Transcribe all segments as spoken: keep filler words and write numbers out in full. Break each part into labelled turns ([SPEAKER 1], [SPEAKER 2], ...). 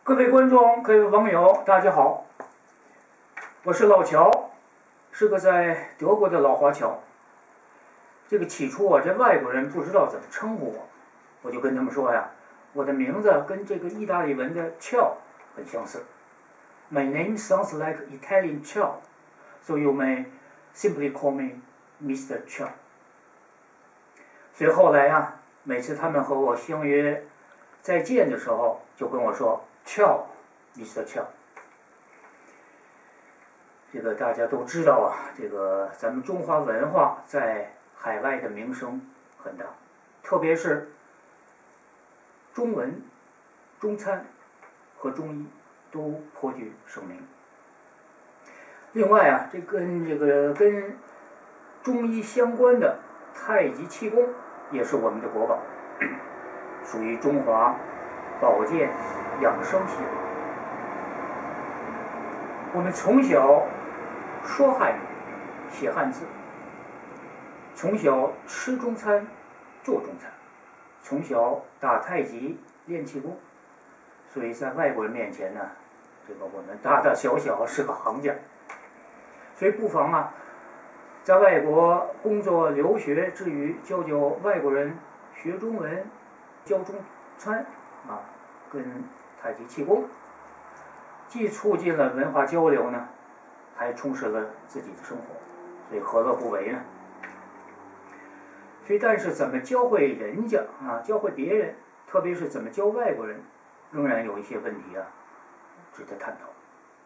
[SPEAKER 1] 各位观众、各位网友，大家好，我是老乔，是个在德国的老华侨。这个起初啊，这外国人不知道怎么称呼我，我就跟他们说呀，我的名字跟这个意大利文的 Ciao 很相似。My name sounds like Italian Ciao, so you may simply call me Mister Ciao。所以后来呀，每次他们和我相约再见的时候，就跟我说 Ciao, Mister Ciao。这个大家都知道啊，这个咱们中华文化在海外的名声很大，特别是中文、中餐和中医都颇具声名。另外啊，这跟这个跟中医相关的太极气功也是我们的国宝，属于中华保健养生系列。我们从小说汉语、写汉字，从小吃中餐、做中餐，从小打太极、练气功，所以在外国人面前呢，这个我们大大小小是个行家。所以不妨啊，在外国工作留学之余，教教外国人学中文，教中餐啊，跟太极气功，既促进了文化交流呢，还充实了自己的生活，所以何乐不为呢？所以，但是怎么教会人家啊，教会别人，特别是怎么教外国人，仍然有一些问题啊，值得探讨。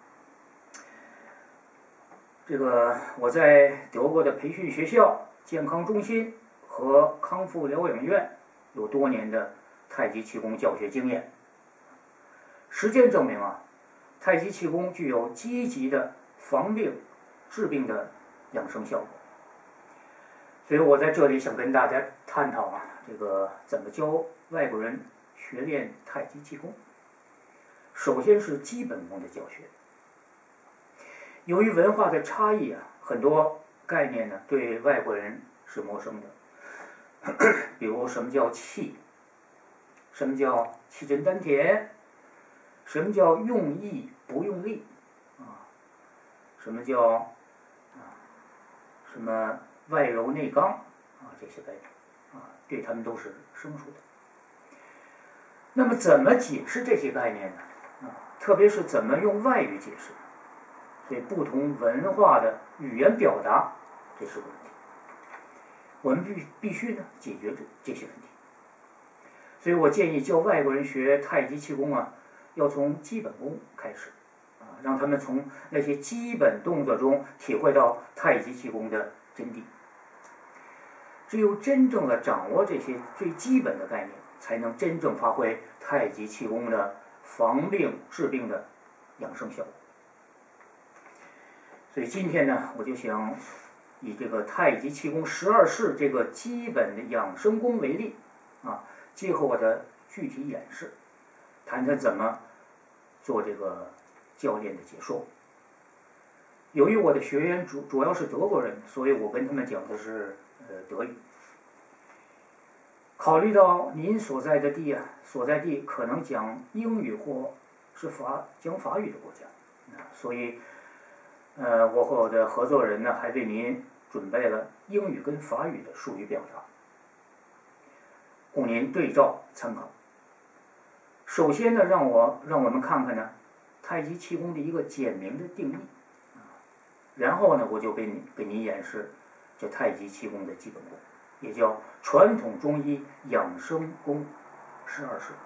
[SPEAKER 1] 这个我在德国的培训学校、健康中心和康复疗养院有多年的太极气功教学经验。实践证明啊，太极气功具有积极的防病、治病的养生效果。所以我在这里想跟大家探讨啊，这个怎么教外国人学练太极气功。首先是基本功的教学。由于文化的差异啊，很多概念呢对外国人是陌生的。比如什么叫气，什么叫气沉丹田，什么叫用意不用力啊，什么叫啊什么外柔内刚啊，这些概念啊，对他们都是生疏的。那么怎么解释这些概念呢？啊，特别是怎么用外语解释？对不同文化的语言表达，这是个问题。我们必必须呢解决这这些问题。所以我建议教外国人学太极气功啊，要从基本功开始啊，让他们从那些基本动作中体会到太极气功的真谛。只有真正的掌握这些最基本的概念，才能真正发挥太极气功的防病治病的养生效果。所以今天呢，我就想以这个太极气功十二式这个基本的养生功为例啊，结合我的具体演示，谈谈怎么做这个教练的解说。由于我的学员主主要是德国人，所以我跟他们讲的是呃德语。考虑到您所在的地啊，所在地可能讲英语或是法讲法语的国家，啊，所以呃，我和我的合作人呢，还为您准备了英语跟法语的术语表达，供您对照参考。首先呢，让我让我们看看呢，太极气功的一个简明的定义，啊，然后呢，我就给你给您演示这太极气功的基本功，也叫传统中医养生功十二式。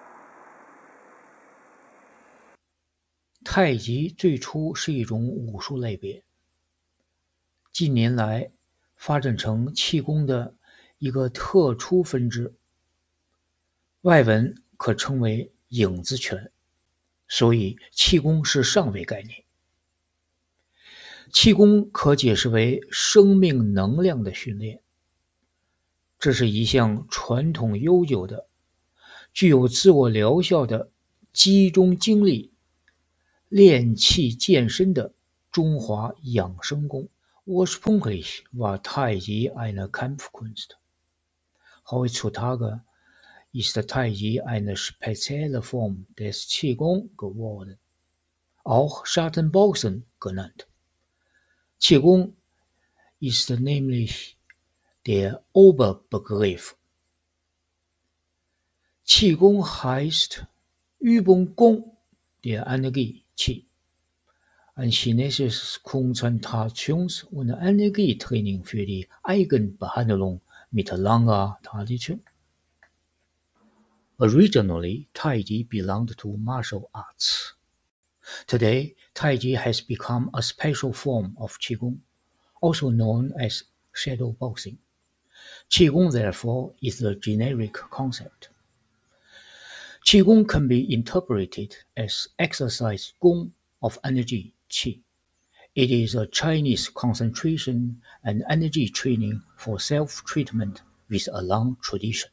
[SPEAKER 2] 太极最初是一种武术类别，近年来发展成气功的一个特殊分支，外文可称为影子拳，所以气功是上位概念。气功可解释为生命能量的训练，这是一项传统悠久的、具有自我疗效的集中精力练气健身的中华养生功。Ursprünglich war Taiji eine Kampfkunst. Heutzutage ist Taiji eine spezielle Form des Qigong geworden, auch Schattenboxen genannt. Qigong ist nämlich der Oberbegriff. Qigong heißt Übung Gong der Energie Qi, ein chinesisches Konzentrations- und Energietraining für die Eigenbehandlung mit langer Tradition. Originally, Taiji belonged to martial arts. Today, Taiji has become a special form of Qigong, also known as shadow boxing. Qigong, therefore, is a generic concept. Qigong can be interpreted as exercise Gong of energy Qi. It is a Chinese concentration and energy training for self-treatment with a long tradition.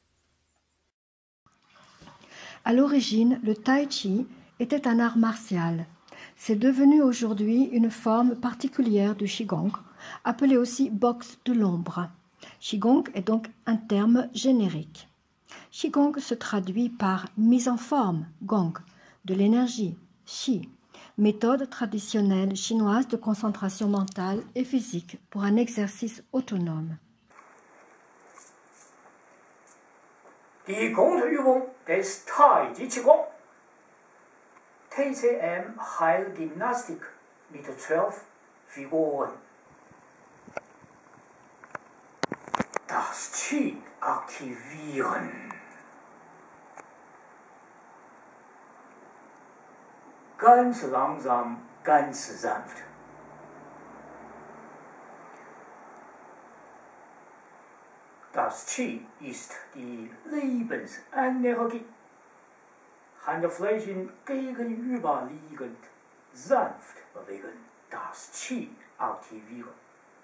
[SPEAKER 3] À l'origine, le Tai Chi était un art martial. C'est devenu aujourd'hui une forme particulière du Qigong, appelée aussi boxe de l'ombre. Qigong est donc un terme générique. Qigong se traduit par mise en forme, Gong, de l'énergie, Qi, méthode traditionnelle chinoise de concentration mentale et physique pour un exercice autonome.
[SPEAKER 1] Die Grundübung des Taiji Qigong. T C M Heilgymnastik mit zwölf Figuren. Das Qi aktivieren. Ganz langsam, ganz sanft. Das Qi ist die Lebensenergie. Handflächen gegenüberliegend, sanft bewegen, das Qi aktivieren.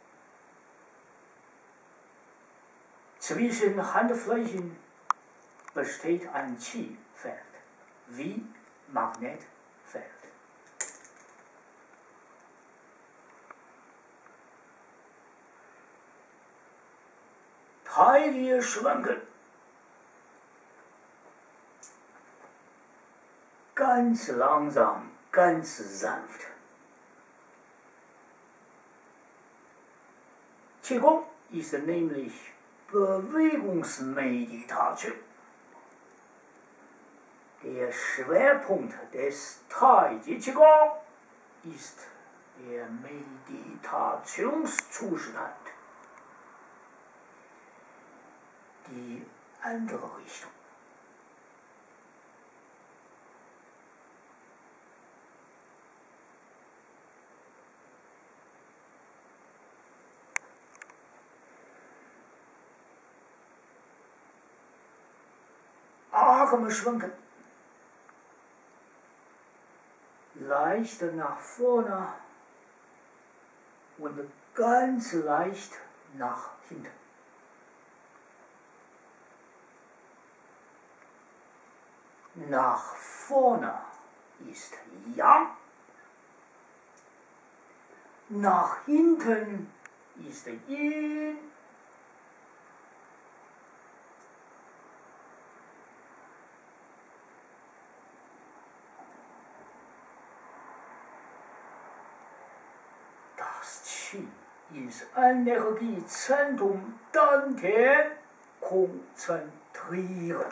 [SPEAKER 1] Zwischen Handflächen besteht ein Qi-Feld, wie Magnetfeld. Taille schwanken. Ganz langsam, ganz sanft. Qigong ist nämlich Bewegungsmeditation. Der Schwerpunkt des Taiji Qigong ist der Meditationszustand. Die andere Richtung. Arme schwanken. Leicht nach vorne und ganz leicht nach hinten. Nach vorne ist Yang. Nach hinten ist Yin. Das Qi ins Energiezentrum Dantian konzentrieren.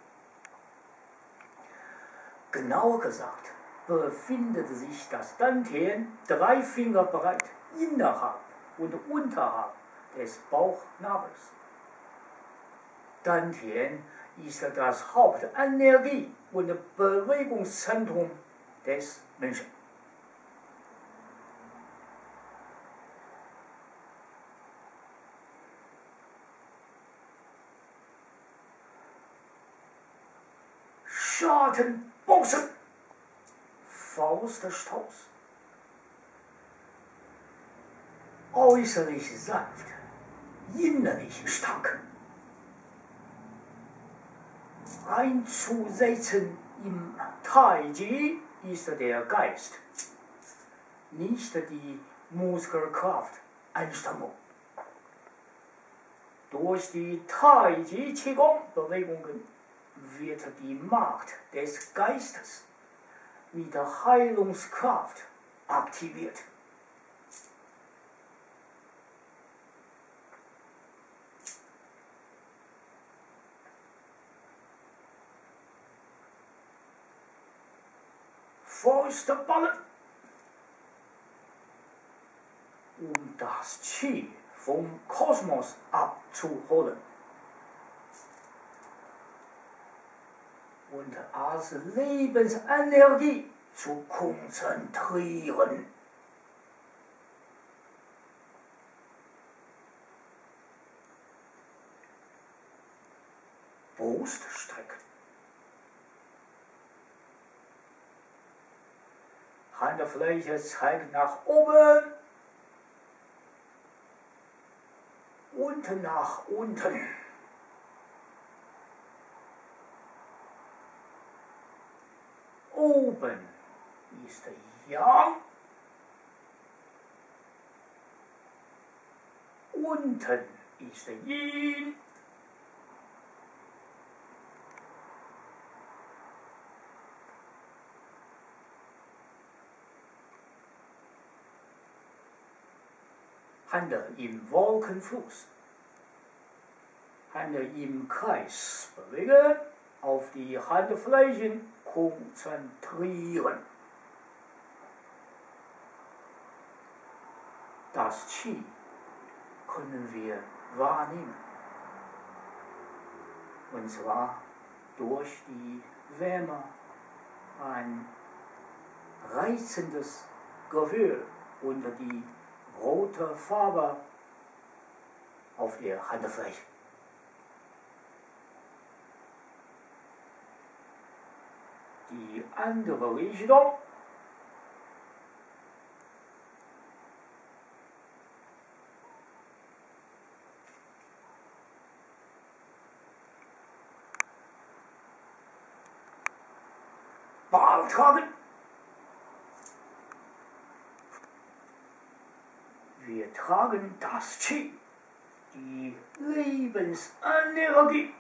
[SPEAKER 1] Genauer gesagt befindet sich das Dantian drei Finger breit innerhalb und unterhalb des Bauchnabels. Dantian ist das Hauptenergie- und Bewegungszentrum des Menschen. Schattenboxen, Fauststoß, äußerlich sanft, innerlich stark. Einzusetzen im Taiji ist der Geist, nicht die Muskelkraft, Anstrengung. Durch die Taiji Qigong Bewegungen wird die Macht des Geistes mit der Heilungskraft aktiviert. Fäuste ballen, um das Qi vom Kosmos abzuholen und als Lebensenergie zu konzentrieren. Brust strecken. Handfläche zeigt nach oben und nach unten. Oben ist Yang, unten ist Yin. Hände im Wolkenfluss. Hände im Kreis bewegen, auf die Handflächen konzentrieren. Das Qi können wir wahrnehmen. Und zwar durch die Wärme, ein reizendes Gefühl und die rote Farbe auf der Handfläche. Die andere Richtung. Ball tragen. Wir tragen das Qi, die Lebensenergie.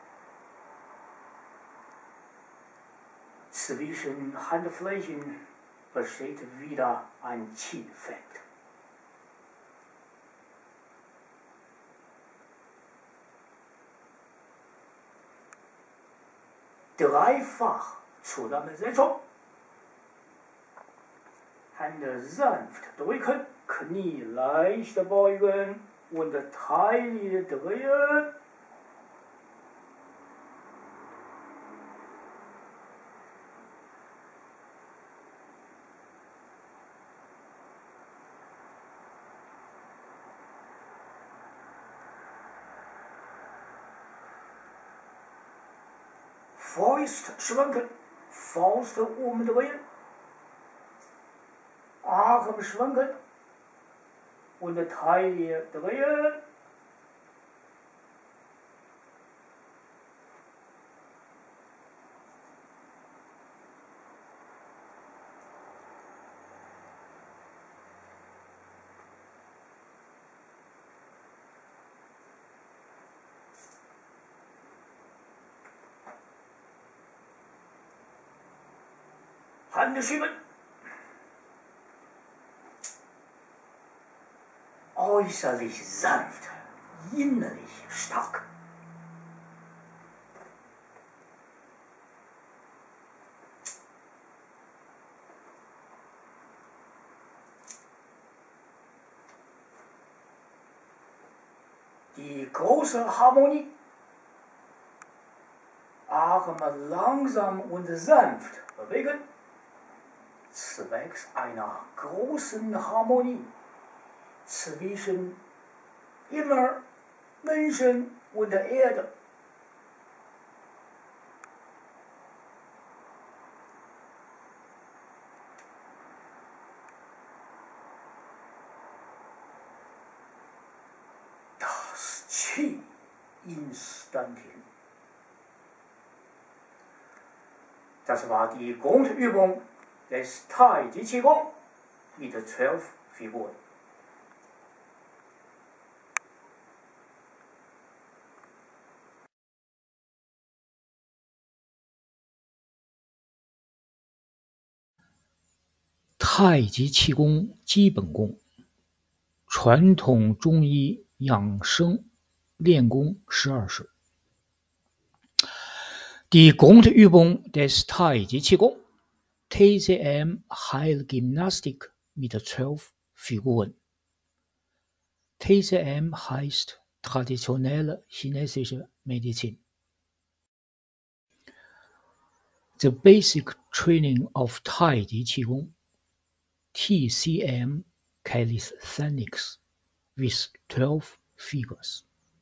[SPEAKER 1] Zwischen Handflächen besteht wieder ein Qi-Feld. Dreifach Zusammensetzung. Hände sanft drücken, Knie leicht beugen und Taille drehen. Faust schwenken, Faust umdrehen, Arm schwenken und Taille drehen. Hände schieben. Äußerlich sanft, innerlich stark. Die große Harmonie. Arme langsam und sanft bewegen. Zwecks einer großen Harmonie zwischen Himmel, Menschen und der Erde. Das Qi instantieren. Das war die Grundübung des Tai Chi Qigong mit zwölf Figuren.
[SPEAKER 2] 太极气功基本功，传统中医养生练功十二式。Die Grundübung des Tai-Chi-Qigong，T C M Heilgymnastik mit zwölf Figuren. T C M heißt traditionelle chinesische Medizin. The basic training of Taiji Qigong, T C M Calisthenics, with twelve figures.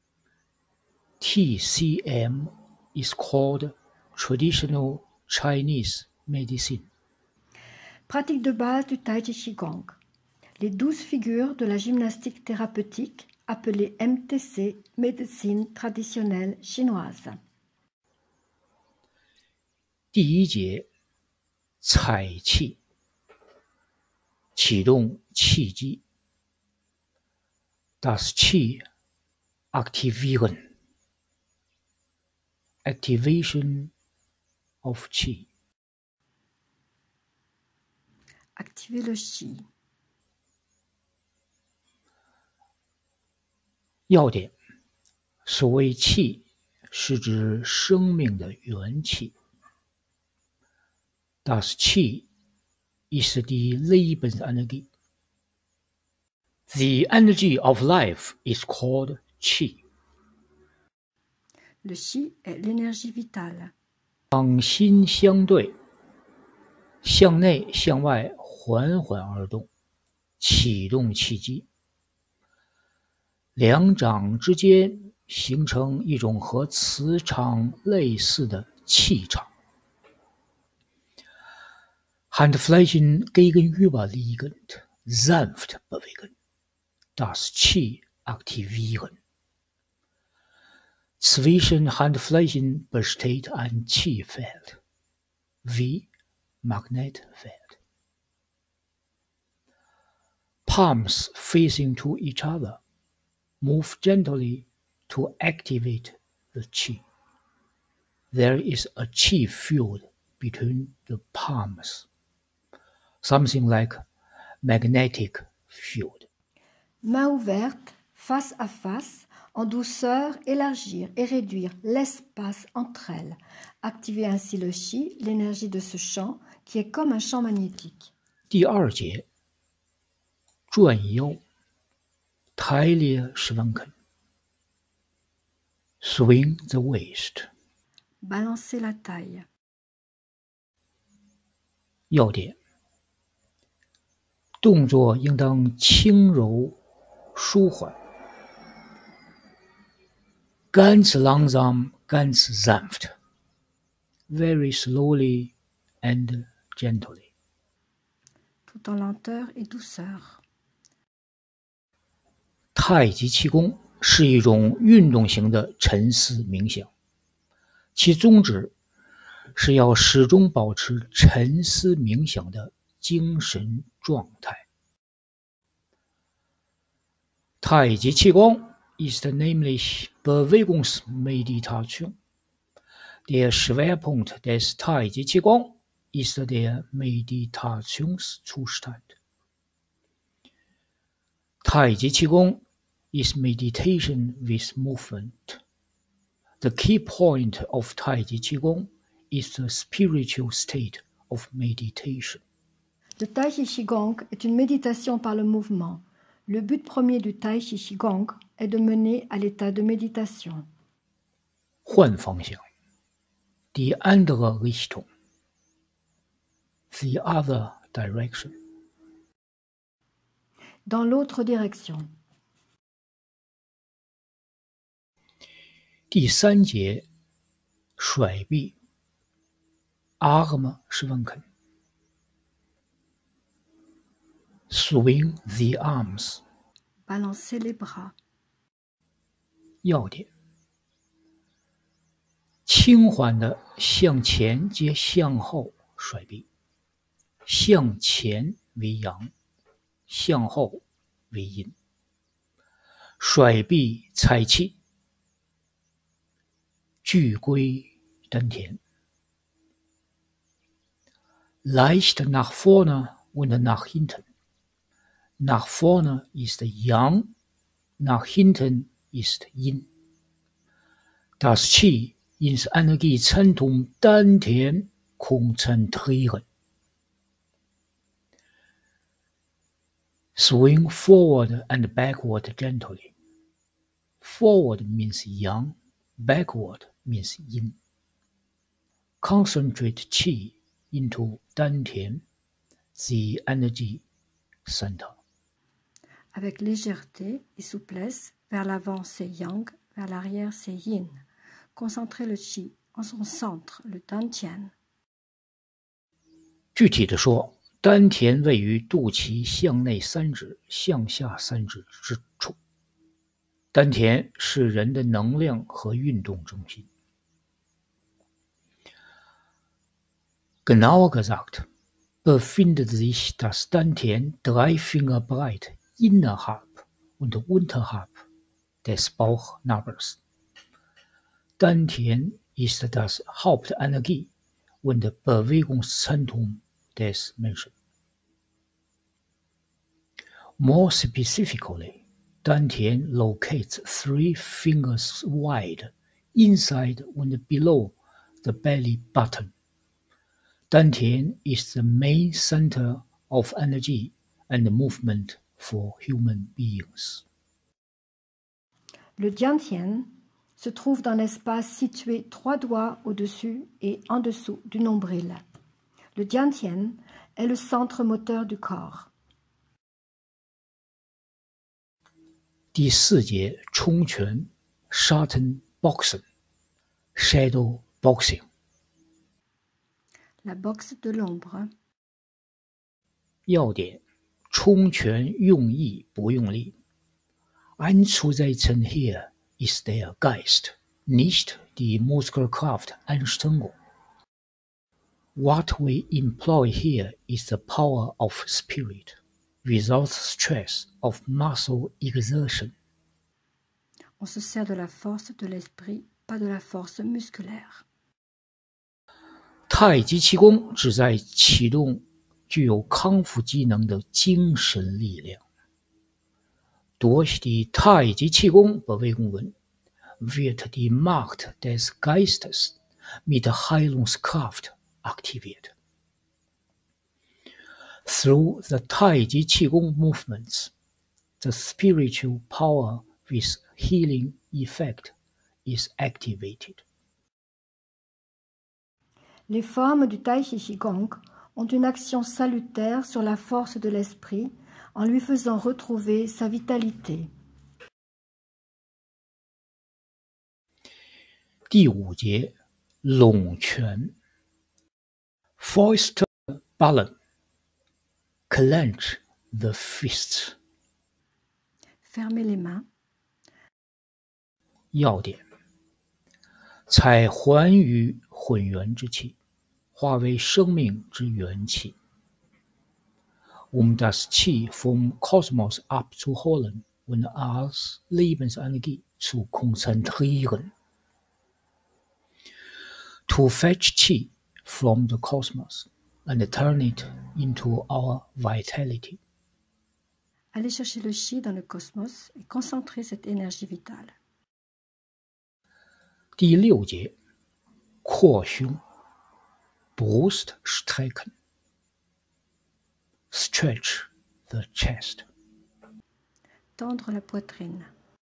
[SPEAKER 2] T C M is called traditional Chinese medicine.
[SPEAKER 3] Pratique de base du Tai Chi Qigong. Les douze figures de la gymnastique thérapeutique appelée M T C, médecine traditionnelle chinoise.
[SPEAKER 2] 第一节，采气，启动气机。Das Qi aktivieren. Activation of Qi.
[SPEAKER 3] Activer le Qi.
[SPEAKER 2] 要点：所谓气，是指生命的元气。Das Qi ist die Lebensenergie. The energy of life is called Qi.
[SPEAKER 3] Le Qi est l'énergie vitale.
[SPEAKER 2] 两心相对，向内向外缓缓而动，启动气机。两掌之间形成一种和磁场类似的气场。Handflächen gegenüberliegend, sanft bewegen. Das Qi aktivieren. Zwischen Handflächen besteht ein Qi-Feld, wie Magnetfeld. Palms facing to each other. Move gently to activate the Qi. There is a Qi field between the palms, something like magnetic field.
[SPEAKER 3] Main ouverte, face à face, en douceur, élargir et réduire l'espace entre elles. Activer ainsi le Qi, l'énergie de ce champ, qui est comme un champ magnétique.
[SPEAKER 2] 第二节，转腰，抬列十万肯 ，swing the waist。
[SPEAKER 3] Balancer la taille.
[SPEAKER 2] 要点：动作应当轻柔舒缓。Ganz langsam, ganz sanft. Very slowly and gently.
[SPEAKER 3] Tout en lenteur et douceur.
[SPEAKER 2] 太极气功是一种运动型的沉思冥想，其宗旨是要始终保持沉思冥想的精神状态。太极气功 ist nämlich Bewegungsmeditation. Der Schwerpunkt des Tai Chi Qigong ist der Meditationszustand. Tai Chi Qigong is meditation with movement. The key point of Tai Chi Qigong is the spiritual state of meditation.
[SPEAKER 3] Le Tai Chi Qigong est une méditation par le mouvement. Le but premier du Tai Chi Qigong est de mener à l'état de méditation.
[SPEAKER 2] 换方向 Die andere Richtung. The other direction.
[SPEAKER 3] Dans l'autre direction.
[SPEAKER 2] 第三节，甩臂 Arme schwenken. Swing the arms.
[SPEAKER 3] Balancer les bras.
[SPEAKER 2] 要点：轻缓的向前接向后甩臂，向前为阳，向后为阴。甩臂采气，聚归丹田。Leicht nach vorne und nach hinten. Nach vorne ist Yang, nach hinten ist Yin. Das Qi ins Energiezentrum Dantian konzentrieren. Swing forward and backward gently. Forward means Yang, backward means Yin. Concentrate Qi into Dantian, the energy center.
[SPEAKER 3] Avec légèreté et souplesse, vers l'avant c'est Yang, vers l'arrière c'est Yin. Concentrez le Qi en son centre, le Dantian.
[SPEAKER 2] 具体的说，丹田位于肚脐向内三指、向下三指之处。丹田是人的能量和运动中心。Genauer gesagt, befindet sich das Dantian drei Finger breit innerhalb und unterhalb des Bauchnabels. Dantian ist das Hauptenergie- und Bewegungszentrum des Menschen. More specifically, Dantian locates three fingers wide inside and below the belly button. Dantian is the main center of energy and movement for human beings.
[SPEAKER 3] Le Dantian se trouve dans l'espace situé trois doigts au-dessus et en dessous du nombril. Le Dantian est le centre moteur du corps.
[SPEAKER 2] 第四节冲拳 Shadow Boxing Shadow Boxing
[SPEAKER 3] La boxe de l'ombre.
[SPEAKER 2] 要点冲拳用意不用力 Einzusetzen hier ist der Geist, nicht die Muskelkraft Anstrengung. What we employ here is the power of spirit, without stress of muscle exertion.
[SPEAKER 3] On se sert de la force de l'esprit, pas de la force musculaire.
[SPEAKER 2] 太极气功旨在启动具有康复机能的精神力量。Durch die 太极气功 Bewegung wird die Macht des Geistes mit Heilungskraft aktiviert. Through the 太极气功 movements, the spiritual power with healing effect is activated.
[SPEAKER 3] Les formes du Tai Chi Qigong ont une action salutaire sur la force de l'esprit en lui faisant retrouver sa vitalité.
[SPEAKER 2] 第五节拢拳 Foster Balance Clench the fists.
[SPEAKER 3] Fermez les mains.
[SPEAKER 2] 要点采还于混元之气，化为生命之元气。Um das Qi vom Kosmos abzuholen und als Lebensenergie zu konzentrieren. To fetch Qi from the cosmos and turn it into our vitality.
[SPEAKER 3] Allez chercher le Qi dans le cosmos et concentrer cette énergie vitale.
[SPEAKER 2] 第六节扩胸 Brust strecken Stretch the chest.
[SPEAKER 3] Tendre la poitrine.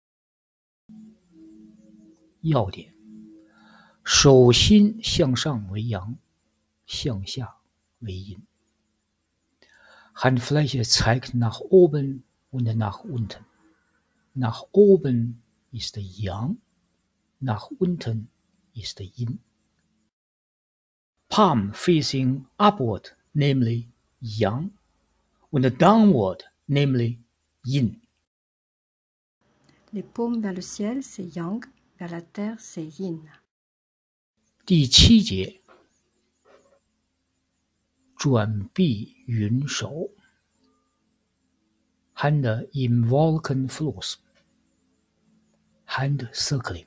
[SPEAKER 2] 要点手心向上为阳，向下为阴。Handfläche zeigt nach oben und nach unten. Nach oben ist Yang, nach unten ist Yin. Palm facing upward, namely Yang, and downward, namely Yin.
[SPEAKER 3] Les paumes vers le ciel, c'est Yang, vers la terre, c'est Yin.
[SPEAKER 2] 第七节转臂云手 Hand in Wolkenfluss Hand circling.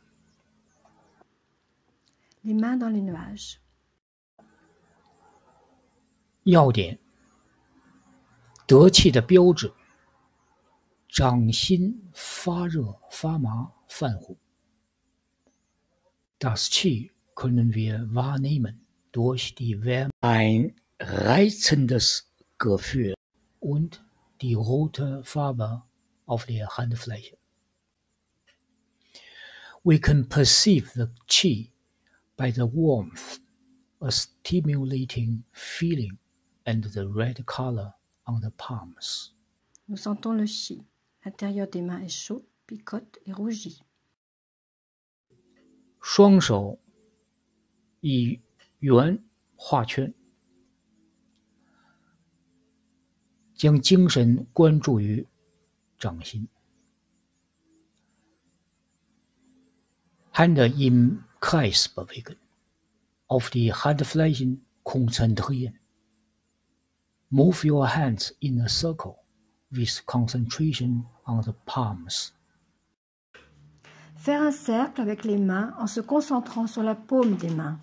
[SPEAKER 3] Les mains dans les nuages.
[SPEAKER 2] 要点得气的标志，掌心发热、发麻、泛红。Das Qi können wir wahrnehmen durch die Wärme, ein reizendes Gefühl und die rote Farbe auf der Handfläche. We can perceive the Qi by the warmth, a stimulating feeling, and the red color on the palms.
[SPEAKER 3] Nous sentons le qi. L'intérieur des mains est chaud, picote et rougit.
[SPEAKER 2] 双手以圆画圈，将精神关注于掌心。Hände im Kreis bewegen, auf die Handflächen konzentrieren. Move your hands in a circle with concentration on the palms.
[SPEAKER 3] Faire un cercle avec les mains en se concentrant sur la paume des mains.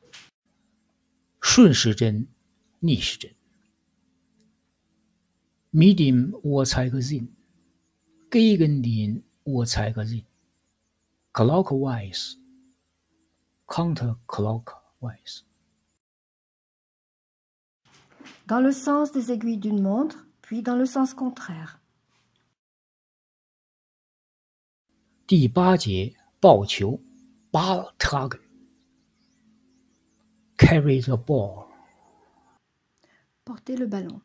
[SPEAKER 2] 顺时针，逆时针。Mit dem Uhrzeigersinn, gegen den Uhrzeigersinn, clockwise, counterclockwise.
[SPEAKER 3] Dans le sens des aiguilles d'une montre, puis dans le sens contraire.
[SPEAKER 2] 第八节抱球 Ball tragen. Carry the ball.
[SPEAKER 3] Porter le ballon.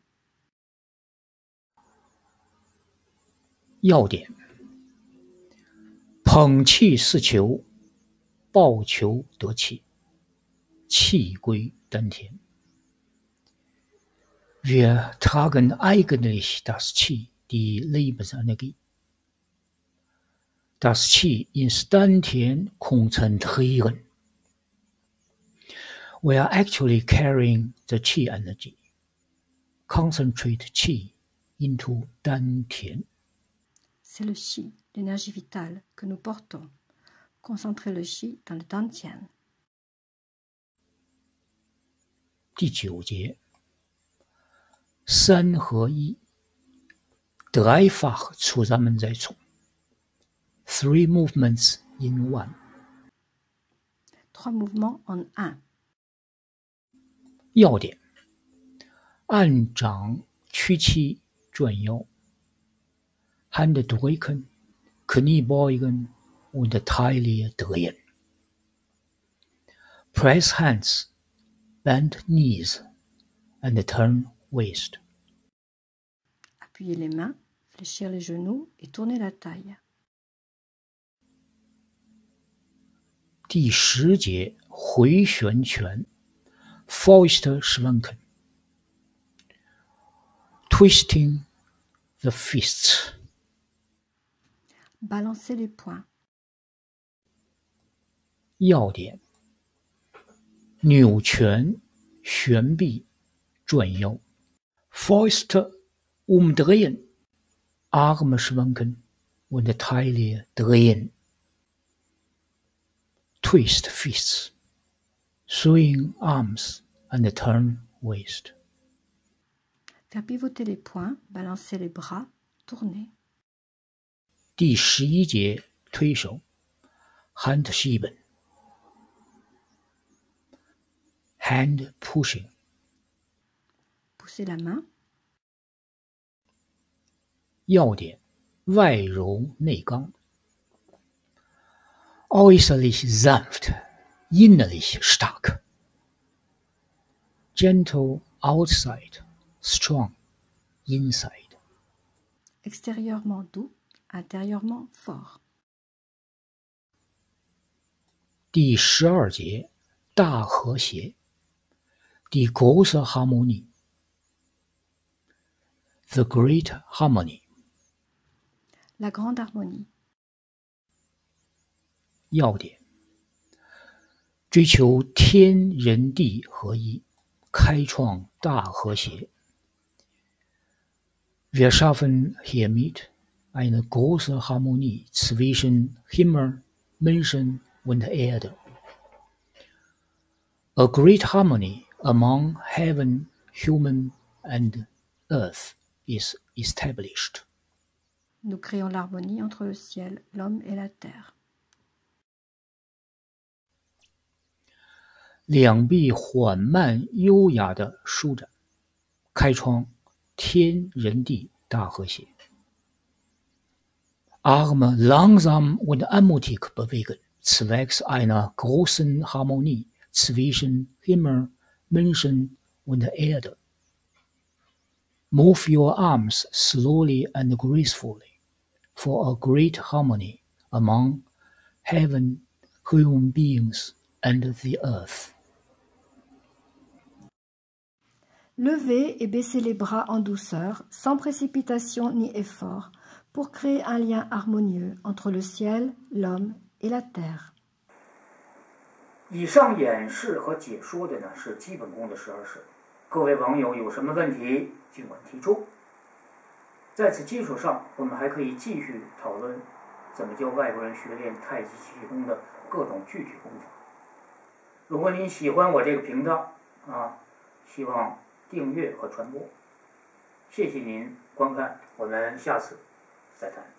[SPEAKER 2] 要点：捧气似球，抱球得气，气归丹田。Wir tragen eigentlich das Qi, die Lebensenergie. Das Qi ins Dantian konzentrieren. We are actually carrying the Qi energy. Concentrate Qi into Dantian.
[SPEAKER 3] C'est le qi, l'énergie vitale que nous portons. Concentrer le qi dans le dantian.
[SPEAKER 2] 第九节，三合一 ，dreifach Zusammensetzung. Three movements in one.
[SPEAKER 3] Trois mouvements en un.
[SPEAKER 2] 要点：按掌屈膝转腰。Hände drücken, Knie beugen und Taille drehen. Press hands, bend knees, and turn waist.
[SPEAKER 3] Appuyer les mains, fléchir les genoux et tourner la taille.
[SPEAKER 2] 第十节回旋拳 Faust schwenken. Twisting the fists.
[SPEAKER 3] Balancer les poings.
[SPEAKER 2] 要点：扭拳、旋臂、转腰。Faust umdrehen, Arme schwenken und Taille drehen. Twist fists, swing arms and turn waist.
[SPEAKER 3] Faire pivoter les poings, balancer les bras, tourner.
[SPEAKER 2] 第十一节推手 Handschieben. Hand pushing.
[SPEAKER 3] Pousser la main.
[SPEAKER 2] 要点：外柔内刚。Äußerlich sanft, innerlich stark. Gentle outside, strong inside.
[SPEAKER 3] Extérieurement doux, intérieurement fort.
[SPEAKER 2] 第十二节大和谐 Die große Harmonie. The great harmony.
[SPEAKER 3] La grande harmonie.
[SPEAKER 2] 要点：追求天人地合一，开创大和谐。Wir schaffen hiermit eine große Harmonie zwischen Himmel, Menschen und Erde. A great harmony among heaven, human, and earth. is established.
[SPEAKER 3] Nous créons l'harmonie entre le ciel, l'homme et la terre.
[SPEAKER 2] 两臂缓慢优雅地舒展，开创天人地大和谐。Arme langsam und anmutig bewegen, zwecks einer großen Harmonie zwischen Himmel, Menschen und Erde. Move your arms slowly and gracefully for a great harmony among heaven, human beings, and the earth.
[SPEAKER 3] Levez et baissez les bras en douceur, sans précipitation ni effort, pour créer un lien harmonieux entre le ciel, l'homme et la terre.
[SPEAKER 1] 以上演示和解说的呢是基本功的十二式，各位网友有什么问题尽管提出。在此基础上，我们还可以继续讨论怎么教外国人学练太极气功的各种具体功法。如果您喜欢我这个频道啊，希望订阅和传播。谢谢您观看，我们下次再谈。